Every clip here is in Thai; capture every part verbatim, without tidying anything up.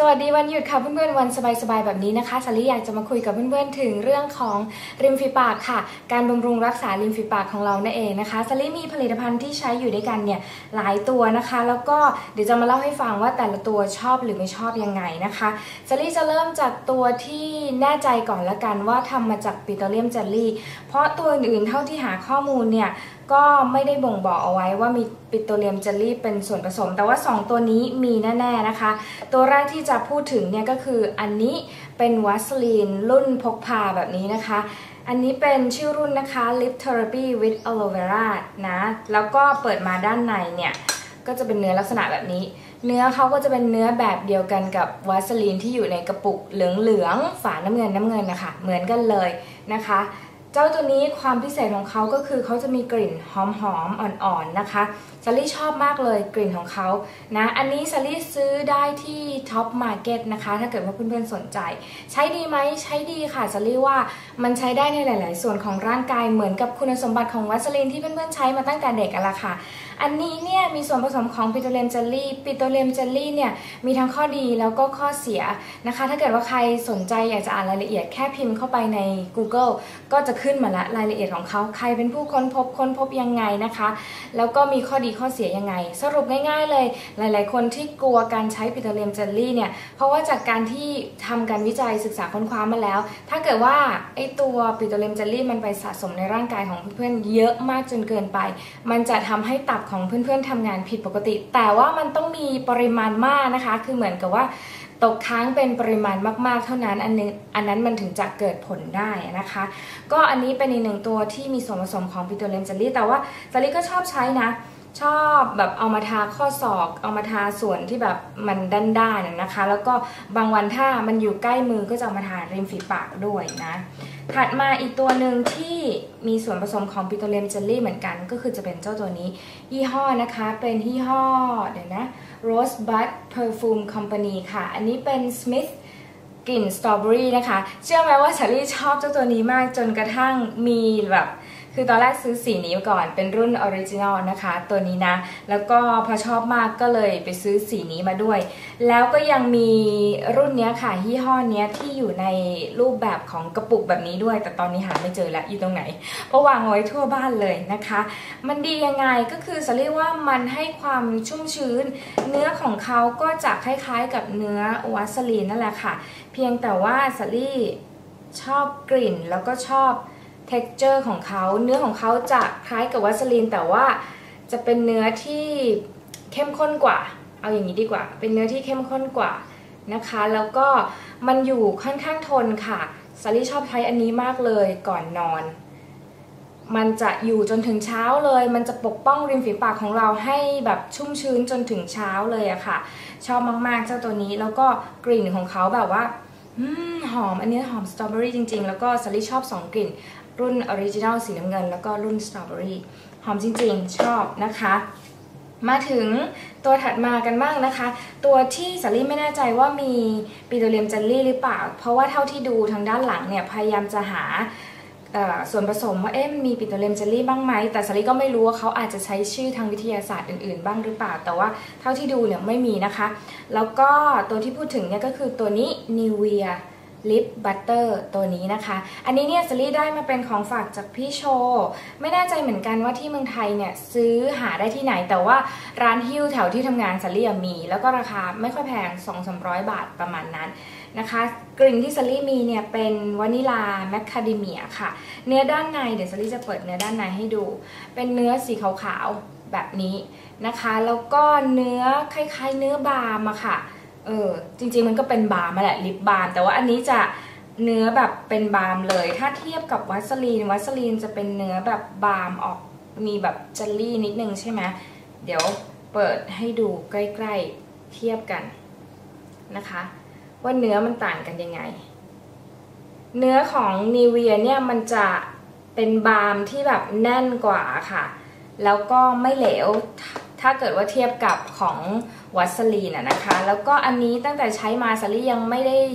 สวัสดีวันหยุดค่ะเพื่อนๆวันสบายๆแบบนี้นะคะสาลี่อยากจะมาคุยกับเพื่อนๆถึงเรื่องของริมฝีปากค่ะการบำรุงรักษาริมฝีปากของเรานั่นเองนะคะสาลี่มีผลิตภัณฑ์ที่ใช้อยู่ด้วยกันเนี่ยหลายตัวนะคะแล้วก็เดี๋ยวจะมาเล่าให้ฟังว่าแต่ละตัวชอบหรือไม่ชอบยังไงนะคะสาลี่จะเริ่มจากตัวที่แน่ใจก่อนละกันว่าทำมาจากปิโตรเลียมเจลลี่เพราะตัวอื่นๆเท่าที่หาข้อมูลเนี่ยก็ไม่ได้บ่งบอกเอาไว้ว่ามีปิโตรเลียมเจลลี่เป็นส่วนผสมแต่ว่าสองตัวนี้มีแน่ๆนะคะตัวแรกที่จะพูดถึงเนี่ยก็คืออันนี้เป็นวัสลีนรุ่นพกพาแบบนี้นะคะอันนี้เป็นชื่อรุ่นนะคะ Lip Therapy with Aloe Vera นะแล้วก็เปิดมาด้านในเนี่ยก็จะเป็นเนื้อลักษณะแบบนี้เนื้อเขาก็จะเป็นเนื้อแบบเดียวกันกับวัสลีนที่อยู่ในกระปุกเหลืองๆฝาน้ำเงินน้ำเงินนะคะเหมือนกันเลยนะคะเจ้าตัวนี้ความพิเศษของเขาก็คือเขาจะมีกลิ่นหอมๆอ่อนๆนะคะซาลี่ชอบมากเลยกลิ่นของเขานะอันนี้ซาลี่ซื้อได้ที่ท็อปมาร์เก็ตนะคะถ้าเกิดว่าเพื่อนๆสนใจใช้ดีไหมใช้ดีค่ะซาลี่ว่ามันใช้ได้ในหลายๆส่วนของร่างกายเหมือนกับคุณสมบัติของวัสลีนที่เพื่อนๆใช้มาตั้งแต่เด็กกันละค่ะอันนี้เนี่ยมีส่วนผสมของปิโตรเลียมเจลลี่ปิโตรเลียมเจลลี่เนี่ยมีทั้งข้อดีแล้วก็ข้อเสียนะคะถ้าเกิดว่าใครสนใจอยากจะอ่านรายละเอียดแค่พิมพ์เข้าไปใน Google ก็จะขึ้นมาละรายละเอียดของเขาใครเป็นผู้ค้นพบค้นพบยังไงนะคะแล้วก็มีข้อดีข้อเสียยังไงสรุปง่ายๆเลยหลายๆคนที่กลัวการใช้ปิโตรเลียมเจลลี่เนี่ยเพราะว่าจากการที่ทำการวิจัยศึกษาค้นคว้ามาแล้วถ้าเกิดว่าไอตัวปิโตรเลียมเจลลี่มันไปสะสมในร่างกายของเพื่อนๆเยอะมากจนเกินไปมันจะทำให้ตับของเพื่อนๆทำงานผิดปกติแต่ว่ามันต้องมีปริมาณมากนะคะคือเหมือนกับว่าตกค้างเป็นปริมาณมากๆเท่านั้นอันนึงอันนั้นมันถึงจะเกิดผลได้นะคะก็อันนี้เป็นอีกหนึ่งตัวที่มีส่วนผสมของปิโตรเลียมเจลลี่แต่ว่าซาลี่ก็ชอบใช้นะชอบแบบเอามาทาข้อศอกเอามาทาส่วนที่แบบมันด้านๆนะคะแล้วก็บางวันถ้ามันอยู่ใกล้มือก็จะเอามาทาริมฝีปากด้วยนะถัดมาอีกตัวหนึ่งที่มีส่วนผสมของปิโตรเลียมเจลลี่เหมือนกันก็คือจะเป็นเจ้าตัวนี้ยี่ห้อนะคะเป็นยี่ห้อเดี๋ยวนะ Rosebud Perfume Company ค่ะอันนี้เป็น Smith กลิ่นสตรอเบอรี่นะคะเชื่อไหมว่าซาลี่ชอบเจ้าตัวนี้มากจนกระทั่งมีแบบคือตอนแรกซื้อสีนี้ก่อนเป็นรุ่นออริจินอลนะคะตัวนี้นะแล้วก็พอชอบมากก็เลยไปซื้อสีนี้มาด้วยแล้วก็ยังมีรุ่นนี้ค่ะยี่ห้อนี้ที่อยู่ในรูปแบบของกระปุกแบบนี้ด้วยแต่ตอนนี้หาไม่เจอแล้วอยู่ตรงไหนเพราะวางไว้ทั่วบ้านเลยนะคะมันดียังไงก็คือซาลี่ว่ามันให้ความชุ่มชื้นเนื้อของเขาก็จะคล้ายๆกับเนื้อวัสลีนนั่นแหละค่ะเพียงแต่ว่าซาลี่ชอบกลิ่นแล้วก็ชอบtexture ของเขาเนื้อของเขาจะคล้ายกับวัสลีนแต่ว่าจะเป็นเนื้อที่เข้มข้นกว่าเอาอย่างนี้ดีกว่าเป็นเนื้อที่เข้มข้นกว่านะคะแล้วก็มันอยู่ค่อนข้างทนค่ะซาลี่ชอบใช้อันนี้มากเลยก่อนนอนมันจะอยู่จนถึงเช้าเลยมันจะปกป้องริมฝีปากของเราให้แบบชุ่มชื้นจนถึงเช้าเลยอะค่ะชอบมากๆเจ้าตัวนี้แล้วก็กลิ่นของเขาแบบว่าหอมอันนี้หอมสตรอเบอรี่จริงๆแล้วก็ซาลี่ชอบสองกลิ่นรุ่นออริจินัลสีน้ำเงินแล้วก็รุ่นสตรอเบอรี่หอมจริงๆชอบนะคะมาถึงตัวถัดมากันบ้างนะคะตัวที่ซาลี่ไม่แน่ใจว่ามีปิโตรเลียมเจลลี่หรือเปล่าเพราะว่าเท่าที่ดูทางด้านหลังเนี่ยพยายามจะหาส่วนผสมว่าเอ๊ะมีปิโตรเลียมเจลลี่บ้างไหมแต่ซาลี่ก็ไม่รู้ว่าเขาอาจจะใช้ชื่อทางวิทยาศาสตร์อื่นๆบ้างหรือเปล่าแต่ว่าเท่าที่ดูเนี่ยไม่มีนะคะแล้วก็ตัวที่พูดถึงเนี่ยก็คือตัวนี้ Niveaลิปบัตเตอร์ตัวนี้นะคะอันนี้เนี่ยซาลี่ได้มาเป็นของฝากจากพี่โชไม่แน่ใจเหมือนกันว่าที่เมืองไทยเนี่ยซื้อหาได้ที่ไหนแต่ว่าร้านฮิ้วแถวที่ทำงานซาลี่มีแล้วก็ราคาไม่ค่อยแพง สองถึงสามร้อย บาทประมาณนั้นนะคะกลิ่นที่ซาลี่มีเนี่ยเป็นวานิลาแมคคาเดเมียค่ะเนื้อด้านในเดี๋ยวซาลี่จะเปิดเนื้อด้านในให้ดูเป็นเนื้อสีขาวๆแบบนี้นะคะแล้วก็เนื้อคล้ายๆเนื้อบาล์มอะค่ะเออจริงๆมันก็เป็นบาล์มมาแหละลิปบาล์มแต่ว่าอันนี้จะเนื้อแบบเป็นบาล์มเลยถ้าเทียบกับวัสลีนวัสลีนจะเป็นเนื้อแบบบาล์มออกมีแบบเจลลี่นิดนึงใช่ไหมเดี๋ยวเปิดให้ดูใกล้ๆเทียบกันนะคะว่าเนื้อมันต่างกันยังไงเนื้อของนีเวียเนี่ยมันจะเป็นบาล์มที่แบบแน่นกว่าค่ะแล้วก็ไม่เหลวถ้าเกิดว่าเทียบกับของวัสลีนนะคะแล้วก็อันนี้ตั้งแต่ใช้มาซาลี่ยังไม่ได้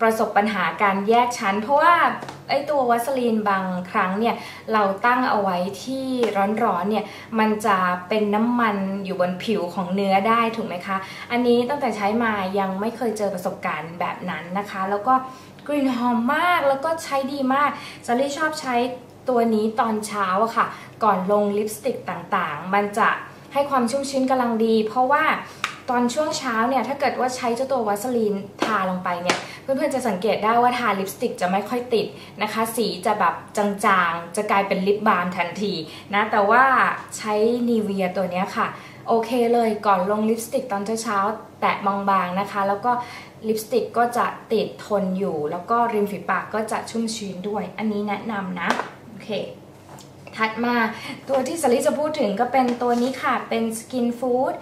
ประสบปัญหาการแยกชั้นเพราะว่าไอตัววัสลีนบางครั้งเนี่ยเราตั้งเอาไว้ที่ร้อนๆเนี่ยมันจะเป็นน้ำมันอยู่บนผิวของเนื้อได้ถูกไหมคะอันนี้ตั้งแต่ใช้มายังไม่เคยเจอประสบการณ์แบบนั้นนะคะแล้วก็กลิ่นหอมมากแล้วก็ใช้ดีมากซารี่ชอบใช้ตัวนี้ตอนเช้าอะค่ะก่อนลงลิปสติกต่างๆมันจะให้ความชุ่มชื้นกำลังดีเพราะว่าตอนช่วงเช้าเนี่ยถ้าเกิดว่าใช้เจ้าตัววัสลีนทาลงไปเนี่ยเพื่อนๆจะสังเกตได้ว่าทาลิปสติกจะไม่ค่อยติดนะคะสีจะแบบจางๆจะกลายเป็นลิปบาล์มทันทีนะแต่ว่าใช้นีเวียตัวนี้ค่ะโอเคเลยก่อนลงลิปสติกตอนเช้าๆแตะบางๆนะคะแล้วก็ลิปสติกก็จะติดทนอยู่แล้วก็ริมฝีปากก็จะชุ่มชื้นด้วยอันนี้แนะนำนะโอเคถัดมาตัวที่สลิจะพูดถึงก็เป็นตัวนี้ค่ะเป็น Skin Food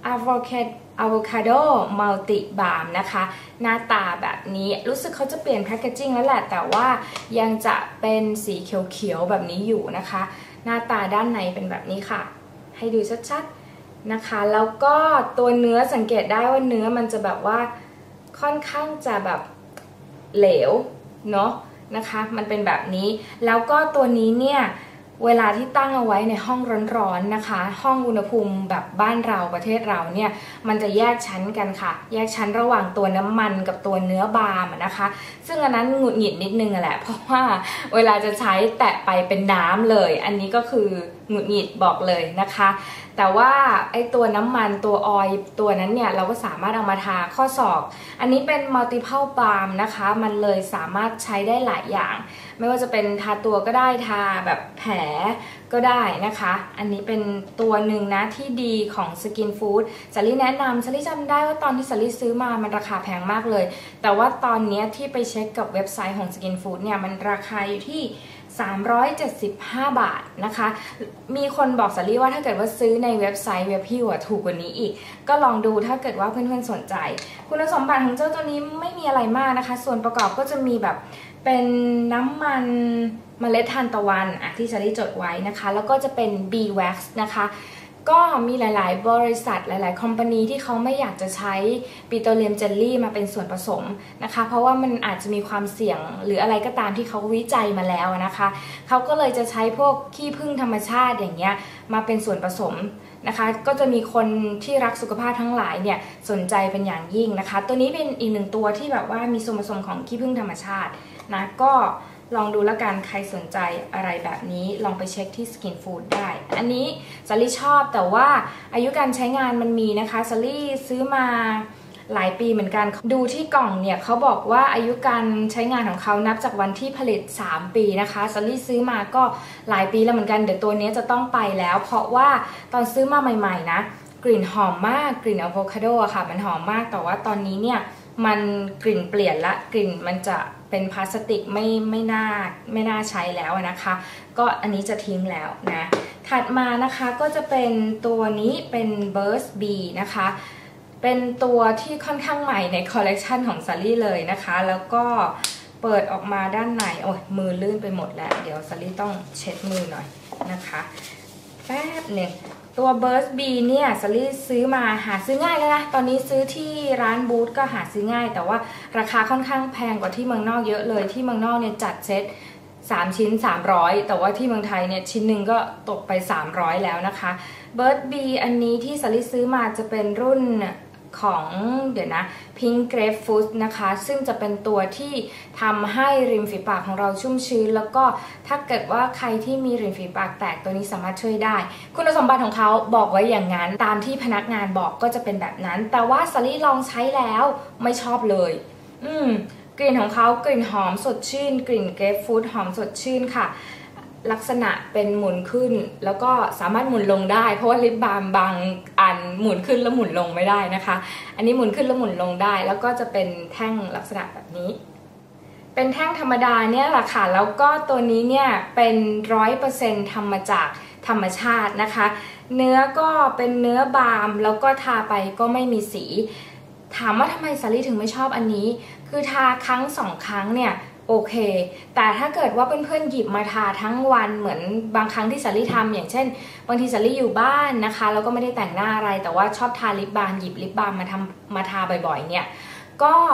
Avocado Multi Balm นะคะหน้าตาแบบนี้รู้สึกเขาจะเปลี่ยนแพคเกจิ้งแล้วแหละแต่ว่ายังจะเป็นสีเขียวๆแบบนี้อยู่นะคะหน้าตาด้านในเป็นแบบนี้ค่ะให้ดูชัดๆนะคะแล้วก็ตัวเนื้อสังเกตได้ว่าเนื้อมันจะแบบว่าค่อนข้างจะแบบเหลวเนาะนะคะมันเป็นแบบนี้แล้วก็ตัวนี้เนี่ยเวลาที่ตั้งเอาไว้ในห้องร้อนๆนะคะห้องอุณหภูมิแบบบ้านเราประเทศเราเนี่ยมันจะแยกชั้นกันค่ะแยกชั้นระหว่างตัวน้ำมันกับตัวเนื้อบาล์มนะคะซึ่งอันนั้นหงุดหงิดนิดนึงแหละเพราะว่าเวลาจะใช้แตะไปเป็นน้ำเลยอันนี้ก็คือหงุดหงิดบอกเลยนะคะแต่ว่าไอตัวน้ำมันตัวออยล์ตัวนั้นเนี่ยเราก็สามารถเอามาทาข้อศอกอันนี้เป็น multiple balm นะคะมันเลยสามารถใช้ได้หลายอย่างไม่ว่าจะเป็นทาตัวก็ได้ทาแบบแผลก็ได้นะคะอันนี้เป็นตัวหนึ่งนะที่ดีของ Skin Food สาลี่แนะนำสาลี่จำได้ว่าตอนที่สาลี่ซื้อมามันราคาแพงมากเลยแต่ว่าตอนนี้ที่ไปเช็คกับเว็บไซต์ของ Skin Food เนี่ยมันราคาอยู่ที่สามร้อยเจ็ดสิบห้าบาทนะคะมีคนบอกสาลี่ว่าถ้าเกิดว่าซื้อในเว็บไซต์เว็บฮิวอะถูกกว่านี้อีกก็ลองดูถ้าเกิดว่าเพื่อนๆสนใจคุณสมบัติของเจ้าตัวนี้ไม่มีอะไรมากนะคะส่วนประกอบก็จะมีแบบเป็นน้ำมันเมล็ดทานตะวันอ่ะที่สาลี่จดไว้นะคะแล้วก็จะเป็น Beeswax นะคะก็มีหลายๆบริษัทหลายๆคอมพานีที่เขาไม่อยากจะใช้ปิโตรเลียมเจลลี่มาเป็นส่วนผสมนะคะเพราะว่ามันอาจจะมีความเสี่ยงหรืออะไรก็ตามที่เขาวิจัยมาแล้วนะคะเขาก็เลยจะใช้พวกขี้ผึ้งธรรมชาติอย่างเงี้ยมาเป็นส่วนผสมนะคะก็จะมีคนที่รักสุขภาพทั้งหลายเนี่ยสนใจเป็นอย่างยิ่งนะคะตัวนี้เป็นอีกหนึ่งตัวที่แบบว่ามีส่วนผสมของขี้ผึ้งธรรมชาตินะก็ลองดูแล้วกันใครสนใจอะไรแบบนี้ลองไปเช็คที่ Skin Food ได้อันนี้ซาลี่ชอบแต่ว่าอายุการใช้งานมันมีนะคะซาลี่ซื้อมาหลายปีเหมือนกันดูที่กล่องเนี่ยเขาบอกว่าอายุการใช้งานของเขานับจากวันที่ผลิตสามปีนะคะซาลี่ซื้อมาก็หลายปีแล้วเหมือนกันเดี๋ยวตัวนี้จะต้องไปแล้วเพราะว่าตอนซื้อมาใหม่ๆนะกลิ่นหอมมากกลิ่นอะโวคาโดอะค่ะมันหอมมากแต่ว่าตอนนี้เนี่ยมันกลิ่นเปลี่ยนละกลิ่นมันจะเป็นพลาสติกไม่ไม่น่าไม่น่าใช้แล้วนะคะก็อันนี้จะทิ้งแล้วนะถัดมานะคะก็จะเป็นตัวนี้เป็น Burst B นะคะเป็นตัวที่ค่อนข้างใหม่ในคอลเลกชันของซาลี่เลยนะคะแล้วก็เปิดออกมาด้านในโอ้ยมือลื่นไปหมดแล้วเดี๋ยวซาลี่ต้องเช็ดมือหน่อยนะคะแป๊บหนึ่งตัว Burst B เนี่ยซาลี่ซื้อมาหาซื้อง่ายแล้วนะตอนนี้ซื้อที่ร้านบูธก็หาซื้อง่ายแต่ว่าราคาค่อนข้างแพงกว่าที่เมืองนอกเยอะเลยที่เมืองนอกเนี่ยจัดเซตสามชิ้นสามร้อยแต่ว่าที่เมืองไทยเนี่ยชิ้นหนึ่งก็ตกไปสามร้อยแล้วนะคะ Burst B อันนี้ที่ซาลี่ซื้อมาจะเป็นรุ่นของเดี๋ยวนะ Pink Grapefruit นะคะซึ่งจะเป็นตัวที่ทำให้ริมฝีปากของเราชุ่มชื้นแล้วก็ถ้าเกิดว่าใครที่มีริมฝีปากแตกตัวนี้สามารถช่วยได้คุณสมบัติของเขาบอกไว้อย่างนั้นตามที่พนักงานบอกก็จะเป็นแบบนั้นแต่ว่าซาลี่ลองใช้แล้วไม่ชอบเลยอืมกลิ่นของเขากลิ่นหอมสดชื่นกลิ่นเกรปฟรุตหอมสดชื่นค่ะลักษณะเป็นหมุนขึ้นแล้วก็สามารถหมุนลงได้เพราะว่าลิปบาล์มบางอันหมุนขึ้นแล้วหมุนลงไม่ได้นะคะอันนี้หมุนขึ้นแล้วหมุนลงได้แล้วก็จะเป็นแท่งลักษณะแบบนี้เป็นแท่งธรรมดาเนี่ยแหละค่ะแล้วก็ตัวนี้เนี่ยเป็นร้อยเปอร์เซ็นต์ทำมาจากธรรมชาตินะคะเนื้อก็เป็นเนื้อบาล์มแล้วก็ทาไปก็ไม่มีสีถามว่าทำไมซาลี่ถึงไม่ชอบอันนี้คือทาครั้งสองครั้งเนี่ยโอเคแต่ถ้าเกิดว่าเพื่อนๆหยิบมาทาทั้งวันเหมือนบางครั้งที่ซาลี่ทำอย่างเช่นบางทีซาลี่อยู่บ้านนะคะแล้วก็ไม่ได้แต่งหน้าอะไรแต่ว่าชอบทาลิปบาล์มหยิบลิปบาล์มมาทำมาทาบ่อยๆเนี่ยก็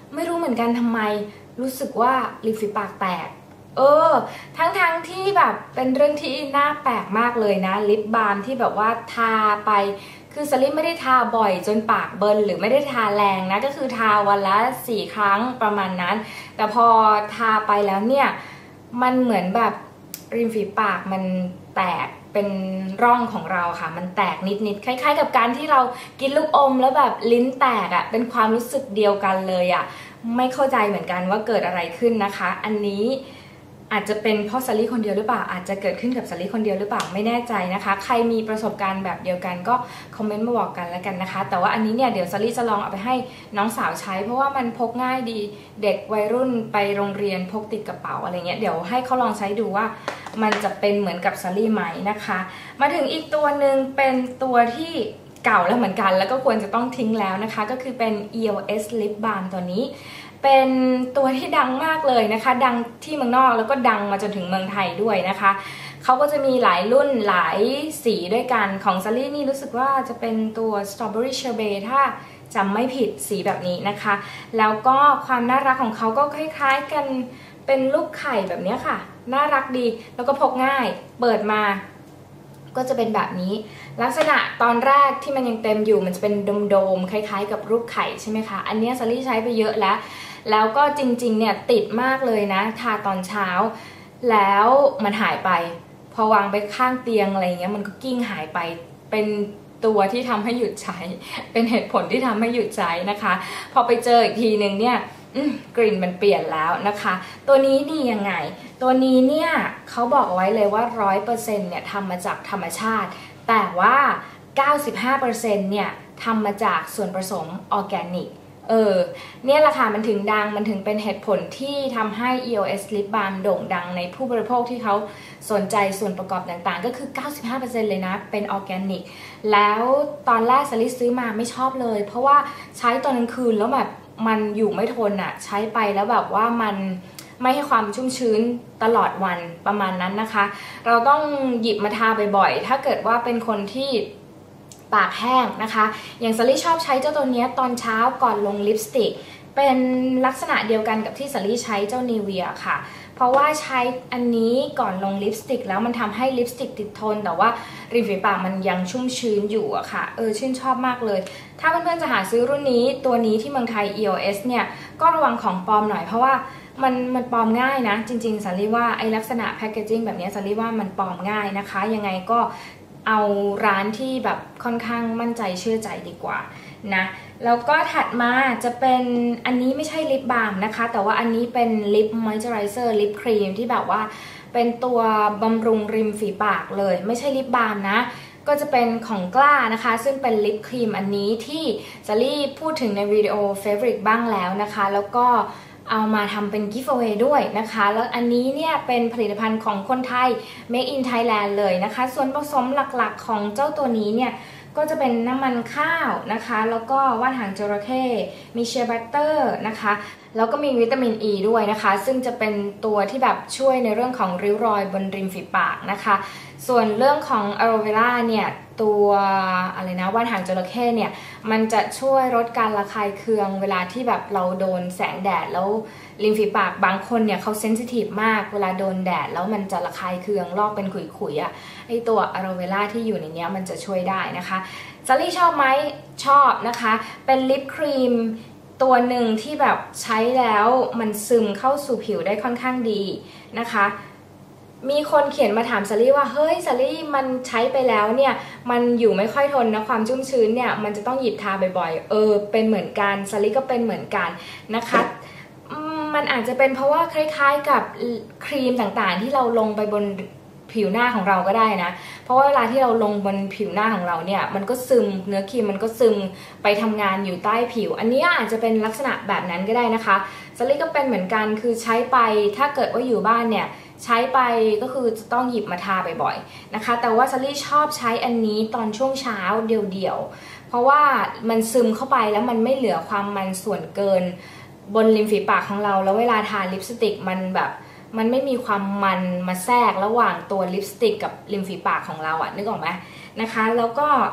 ไม่รู้เหมือนกันทำไมรู้สึกว่าริมฝีปากแตกเออทั้งๆ ท, ที่แบบเป็นเรื่องที่น่าแปลกมากเลยนะลิปบาล์มที่แบบว่าทาไปคือสลิปไม่ได้ทาบ่อยจนปากเบิร์นหรือไม่ได้ทาแรงนะก็คือทาวันละสี่ครั้งประมาณนั้นแต่พอทาไปแล้วเนี่ยมันเหมือนแบบริมฝีปากมันแตกเป็นร่องของเราค่ะมันแตกนิดๆคล้ายๆกับการที่เรากินลูกอมแล้วแบบลิ้นแตกอะ่ะเป็นความรู้สึกเดียวกันเลยอะ่ะไม่เข้าใจเหมือนกันว่าเกิดอะไรขึ้นนะคะอันนี้อาจจะเป็นเพราะซารี่คนเดียวหรือเปล่าอาจจะเกิดขึ้นกับซารี่คนเดียวหรือเปล่าไม่แน่ใจนะคะใครมีประสบการณ์แบบเดียวกันก็คอมเมนต์มาบอกกันแล้วกันนะคะแต่ว่าอันนี้เนี่ยเดี๋ยวซารี่จะลองเอาไปให้น้องสาวใช้เพราะว่ามันพกง่ายดีเด็กวัยรุ่นไปโรงเรียนพกติดกระเป๋าอะไรเงี้ยเดี๋ยวให้เขาลองใช้ดูว่ามันจะเป็นเหมือนกับซารี่ไหมนะคะมาถึงอีกตัวหนึ่งเป็นตัวที่เก่าแล้วเหมือนกันแล้วก็ควรจะต้องทิ้งแล้วนะคะก็คือเป็น อี โอ เอส Lip Balm ตัวนี้เป็นตัวที่ดังมากเลยนะคะดังที่เมืองนอกแล้วก็ดังมาจนถึงเมืองไทยด้วยนะคะเขาก็จะมีหลายรุ่นหลายสีด้วยกันของซารี่นี่รู้สึกว่าจะเป็นตัว Strawberry Sherbet ถ้าจำไม่ผิดสีแบบนี้นะคะแล้วก็ความน่ารักของเขาก็คล้ายๆกันเป็นลูกไข่แบบนี้ค่ะน่ารักดีแล้วก็พกง่ายเปิดมาก็จะเป็นแบบนี้ลักษณะตอนแรกที่มันยังเต็มอยู่มันจะเป็นโดมๆคล้ายๆกับรูปไข่ใช่ไหมคะอันนี้ซารี่ใช้ไปเยอะแล้วแล้วก็จริงๆเนี่ยติดมากเลยนะทาตอนเช้าแล้วมันหายไปพอวางไปข้างเตียงอะไรเงี้ยมันก็กิ้งหายไปเป็นตัวที่ทำให้หยุดใช้เป็นเหตุผลที่ทำให้หยุดใช้นะคะพอไปเจออีกทีหนึ่งเนี่ยกลิ่นมันเปลี่ยนแล้วนะคะตัวนี้ดียังไงตัวนี้เนี่ยเขาบอกไว้เลยว่า ร้อยเปอร์เซ็นต์ เนี่ยทำมาจากธรรมชาติแต่ว่า เก้าสิบห้าเปอร์เซ็นต์ เนี่ยทำมาจากส่วนผสมออร์แกนิกเออเนี่ยแหละค่ะมันถึงดังมันถึงเป็นเหตุผลที่ทำให้ อี โอ เอส Lip Balm โด่งดังในผู้บริโภคที่เขาสนใจส่วนประกอบต่างๆก็คือ เก้าสิบห้าเปอร์เซ็นต์ เลยนะเป็นออร์แกนิกแล้วตอนแรกซารี่ซื้อมาไม่ชอบเลยเพราะว่าใช้ตอนกลางคืนแล้วแบบมันอยู่ไม่ทนอะใช้ไปแล้วแบบว่ามันไม่ให้ความชุ่มชื้นตลอดวันประมาณนั้นนะคะเราต้องหยิบมาทาบ่อยๆถ้าเกิดว่าเป็นคนที่ปากแห้งนะคะอย่างซารี่ชอบใช้เจ้าตัวนี้ตอนเช้าก่อนลงลิปสติกเป็นลักษณะเดียวกันกับที่ซารี่ใช้เจ้านิเวียค่ะเพราะว่าใช้อันนี้ก่อนลงลิปสติกแล้วมันทำให้ลิปสติกติดทนแต่ว่าริมฝีปากมันยังชุ่มชื้นอยู่อะค่ะเออชื่นชอบมากเลยถ้าเพื่อนๆจะหาซื้อรุ่นนี้ตัวนี้ที่เมืองไทย อี โอ เอส เนี่ยก็ระวังของปลอมหน่อยเพราะว่ามันมันปลอมง่ายนะจริงๆซารี่ว่าไอลักษณะแพคเกจิ้งแบบนี้ซารี่ว่ามันปลอมง่ายนะคะยังไงก็เอาร้านที่แบบค่อนข้างมั่นใจเชื่อใจดีกว่านะแล้วก็ถัดมาจะเป็นอันนี้ไม่ใช่ลิปบาล์มนะคะแต่ว่าอันนี้เป็นลิปมอยเจอไรเซอร์ลิปครีมที่แบบว่าเป็นตัวบำรุงริมฝีปากเลยไม่ใช่ลิปบาล์มนะก็จะเป็นของกล้านะคะซึ่งเป็นลิปครีมอันนี้ที่ซารี่พูดถึงในวิดีโอ Favorite บ้างแล้วนะคะแล้วก็เอามาทำเป็น giveaway ด้วยนะคะแล้วอันนี้เนี่ยเป็นผลิตภัณฑ์ของคนไทย Make in Thailand เลยนะคะส่วนผสมหลักๆของเจ้าตัวนี้เนี่ยก็จะเป็นน้ำมันข้าวนะคะแล้วก็ว่านหางจระเข้มีเชียร์บัตเตอร์นะคะแล้วก็มีวิตามินอ e ีด้วยนะคะซึ่งจะเป็นตัวที่แบบช่วยในเรื่องของริ้วรอยบนริมฝีปากนะคะส่วนเรื่องของอะโลเวราเนี่ยตัวอะไรนะว่านหางจระเข้เนี่ยมันจะช่วยลดการระคายเคืองเวลาที่แบบเราโดนแสงแดดแล้วริมฝีปากบางคนเนี่ยเขาเซนซิทีฟมากเวลาโดนแดดแล้วมันจะระคายเคืองลอกเป็นขุยๆอ่ะไอตัวอะโลเวราที่อยู่ในนี้มันจะช่วยได้นะคะซารี่ชอบไหมชอบนะคะเป็นลิปครีมตัวหนึ่งที่แบบใช้แล้วมันซึมเข้าสู่ผิวได้ค่อนข้างดีนะคะมีคนเขียนมาถามซารี่ว่าเฮ้ยซารี่มันใช้ไปแล้วเนี่ยมันอยู่ไม่ค่อยทนนะความชุ่มชื้นเนี่ยมันจะต้องหยิบทาบ่อยๆเออเป็นเหมือนกันซารี่ก็เป็นเหมือนกันนะคะมันอาจจะเป็นเพราะว่าคล้ายๆกับครีมต่างๆที่เราลงไปบนผิวหน้าของเราก็ได้นะเพราะว่าเวลาที่เราลงบนผิวหน้าของเราเนี่ยมันก็ซึมเนื้อครีมมันก็ซึมไปทำงานอยู่ใต้ผิวอันนี้อาจจะเป็นลักษณะแบบนั้นก็ได้นะคะซารี่ก็เป็นเหมือนกันคือใช้ไปถ้าเกิดว่าอยู่บ้านเนี่ยใช้ไปก็คือจะต้องหยิบมาทาบ่อยๆนะคะแต่ว่าซารี่ชอบใช้อันนี้ตอนช่วงเช้าเดี่ยวๆเพราะว่ามันซึมเข้าไปแล้วมันไม่เหลือความมันส่วนเกินบนริมฝีปากของเราแล้วเวลาทาลิปสติกมันแบบมันไม่มีความมันมาแทรกระหว่างตัวลิปสติกกับริมฝีปากของเราอะนึกออกไหมนะคะแล้วก็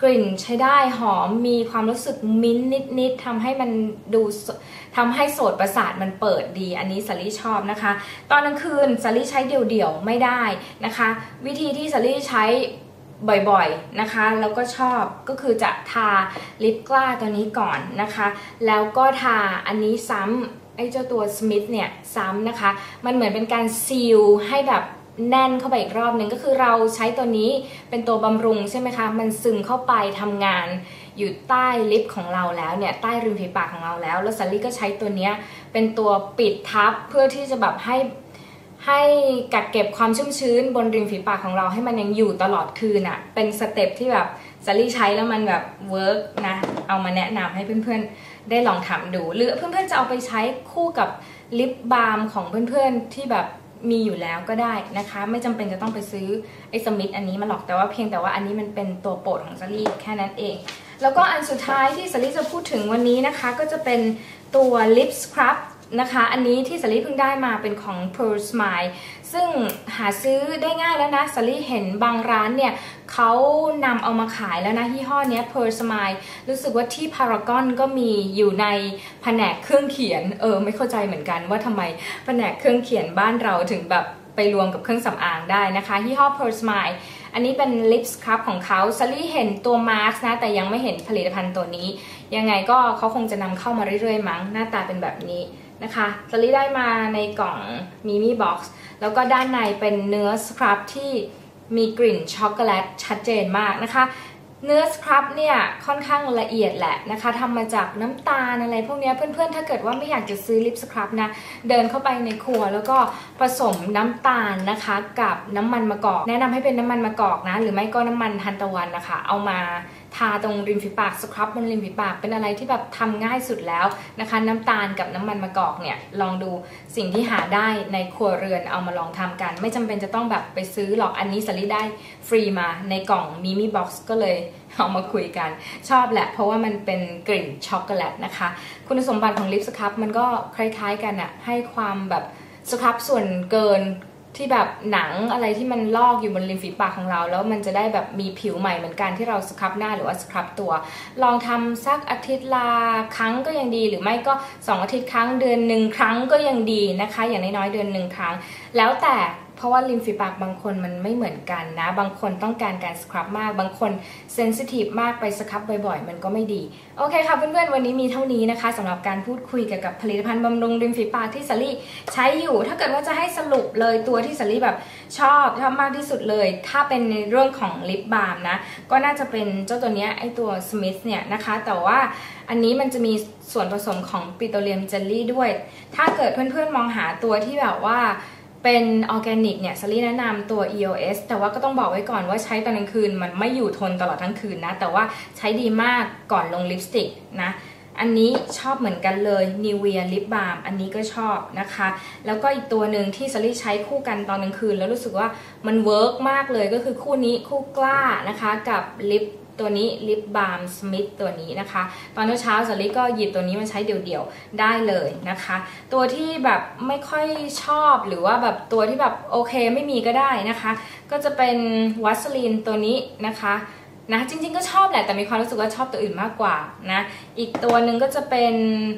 กลิ่นใช้ได้หอมมีความรู้สึกมิ้นท์นิดๆทำให้มันดูทำให้โสตประสาทมันเปิดดีอันนี้สาลี่ชอบนะคะตอนกลางคืนสาลี่ใช้เดี่ยวๆไม่ได้นะคะวิธีที่สาลี่ใช้บ่อยๆนะคะแล้วก็ชอบก็คือจะทาลิปกล้าตัวนี้ก่อนนะคะแล้วก็ทาอันนี้ซ้ำไอ้เจ้าตัวสมิธเนี่ยซ้ำนะคะมันเหมือนเป็นการซีลให้แบบแน่นเข้าไปอีกรอบหนึ่งก็คือเราใช้ตัวนี้เป็นตัวบำรุงใช่ไหมคะมันซึมเข้าไปทำงานอยู่ใต้ลิปของเราแล้วเนี่ยใต้ริมฝีปากของเราแล้วแล้วซัลลี่ก็ใช้ตัวนี้เป็นตัวปิดทับเพื่อที่จะแบบให้ให้กักเก็บความชุ่มชื้นบนริมฝีปากของเราให้มันยังอยู่ตลอดคืนอะ่ะเป็นสเต็ปที่แบบซัลลี่ใช้แล้วมันแบบเวิร์กนะเอามาแนะนำให้เพื่อนๆได้ลองทำดูหรือเพื่อนๆจะเอาไปใช้คู่กับลิปบาล์มของเพื่อนๆที่แบบมีอยู่แล้วก็ได้นะคะไม่จำเป็นจะต้องไปซื้อไอ้สมิธอันนี้มาหรอกแต่ว่าเพียงแต่ว่าอันนี้มันเป็นตัวโปรดของซัลลี่แค่นั้นเองแล้วก็อันสุดท้ายที่ซัลลี่จะพูดถึงวันนี้นะคะก็จะเป็นตัวลิปสครับนะคะอันนี้ที่ซัลลี่เพิ่งได้มาเป็นของ Pearl Smile ซึ่งหาซื้อได้ง่ายแล้วนะซัลลี่เห็นบางร้านเนี่ยเขานำเอามาขายแล้วนะยี่ห้อนี้ Pearl Smile รู้สึกว่าที่ Paragon ก็มีอยู่ในแผนกเครื่องเขียนเออไม่เข้าใจเหมือนกันว่าทำไมแผนกเครื่องเขียนบ้านเราถึงแบบไปรวมกับเครื่องสำอางได้นะคะยี่ห้อ Pearl Smile อันนี้เป็นลิปสครับของเขาซัลลี่เห็นตัวมาร์กนะแต่ยังไม่เห็นผลิตภัณฑ์ตัวนี้ยังไงก็เขาคงจะนำเข้ามาเรื่อยๆมั้งหน้าตาเป็นแบบนี้นะคะซัลลี่ได้มาในกล่องมิมิบ็อกซ์แล้วก็ด้านในเป็นเนื้อสครับที่มีกลิ่นช็อกโกแลตชัดเจนมากนะคะเนื้อสครับเนี่ยค่อนข้างละเอียดแหละนะคะทำมาจากน้ำตาลอะไรพวกนี้เพื่อนๆถ้าเกิดว่าไม่อยากจะซื้อลิปสครับนะเดินเข้าไปในครัวแล้วก็ผสมน้ำตาลนะคะกับน้ำมันมะกอกแนะนำให้เป็นน้ำมันมะกอกนะหรือไม่ก็น้ำมันทานตะวันนะคะเอามาทาตรงริมฝีปากสครับบนริมฝีปากเป็นอะไรที่แบบทำง่ายสุดแล้วนะคะน้ำตาลกับน้ำมันมะกอกเนี่ยลองดูสิ่งที่หาได้ในครัวเรือนเอามาลองทำกันไม่จำเป็นจะต้องแบบไปซื้อหรอกอันนี้ซัลลี่ได้ฟรีมาในกล่องมิมิบ็อกซ์ก็เลยเอามาคุยกันชอบแหละเพราะว่ามันเป็นกลิ่นช็อกโกแลตนะคะคุณสมบัติของลิปสครับมันก็คล้ายๆกันอะให้ความแบบสครับส่วนเกินที่แบบหนังอะไรที่มันลอกอยู่บนริมฝีปากของเราแล้วมันจะได้แบบมีผิวใหม่เหมือนกันที่เราสครับหน้าหรือว่าสครับตัวลองทำสักอาทิตย์ละครั้งก็ยังดีหรือไม่ก็สองอาทิตย์ครั้งเดือนหนึ่งครั้งก็ยังดีนะคะอย่างน้อยๆเดือนหนึ่งครั้งแล้วแต่เพราะว่าริมฝีปากบางคนมันไม่เหมือนกันนะบางคนต้องการการสครับมากบางคนเซนซิทีฟมากไปสครับบ่อยๆมันก็ไม่ดีโอเคค่ะเพื่อนๆวันนี้มีเท่านี้นะคะสำหรับการพูดคุยเกี่ยวกับผลิตภัณฑ์บำรุงริมฝีปากที่ซัลลี่ใช้อยู่ถ้าเกิดว่าจะให้สรุปเลยตัวที่ซัลลี่แบบชอบชอบมากที่สุดเลยถ้าเป็นในเรื่องของลิปบาล์มนะก็น่าจะเป็นเจ้าตัวนี้ไอตัวสมิธเนี่ยนะคะแต่ว่าอันนี้มันจะมีส่วนผสมของปิโตรเลียมเจลลี่ด้วยถ้าเกิดเพื่อนๆมองหาตัวที่แบบว่าเป็นออร์แกนิกเนี่ยซัลลี่แนะนำตัว อี โอ เอส แต่ว่าก็ต้องบอกไว้ก่อนว่าใช้ตอนกลางคืนมันไม่อยู่ทนตลอดทั้งคืนนะแต่ว่าใช้ดีมากก่อนลงลิปสติกนะอันนี้ชอบเหมือนกันเลย Nivea Lip Balm อันนี้ก็ชอบนะคะแล้วก็อีกตัวหนึ่งที่ซัลลี่ใช้คู่กันตอนกลางคืนแล้วรู้สึกว่ามันเวิร์กมากเลยก็คือคู่นี้คู่กล้านะคะกับลิปตัวนี้ลิปบาล์มสมิธตัวนี้นะคะตอนเช้าซัลลี่ก็หยิบตัวนี้มาใช้เดี่ยวๆได้เลยนะคะตัวที่แบบไม่ค่อยชอบหรือว่าแบบตัวที่แบบโอเคไม่มีก็ได้นะคะก็จะเป็นวัสลีนตัวนี้นะคะนะจริงๆก็ชอบแหละแต่มีความรู้สึกว่าชอบตัวอื่นมากกว่านะอีกตัวหนึ่งก็จะเป็น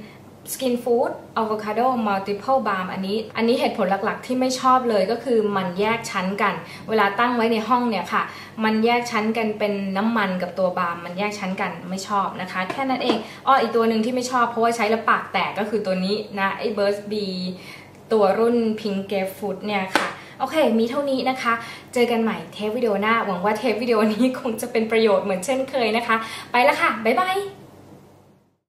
Skin Food Avocado Multiple Balm อันนี้อันนี้เหตุผลหลักๆที่ไม่ชอบเลยก็คือมันแยกชั้นกันเวลาตั้งไว้ในห้องเนี่ยค่ะมันแยกชั้นกันเป็นน้ำมันกับตัวบาล์มมันแยกชั้นกันไม่ชอบนะคะแค่นั้นเองอ้ออีกตัวหนึ่งที่ไม่ชอบเพราะว่าใช้แล้วปากแตกก็คือตัวนี้นะไอ้ Burst Bee ตัวรุ่น Pink Grapefruit เนี่ยค่ะโอเคมีเท่านี้นะคะเจอกันใหม่เทปวิดีโอหน้าหวังว่าเทปวิดีโอนี้คงจะเป็นประโยชน์เหมือนเช่นเคยนะคะไปละค่ะบ๊ายบาย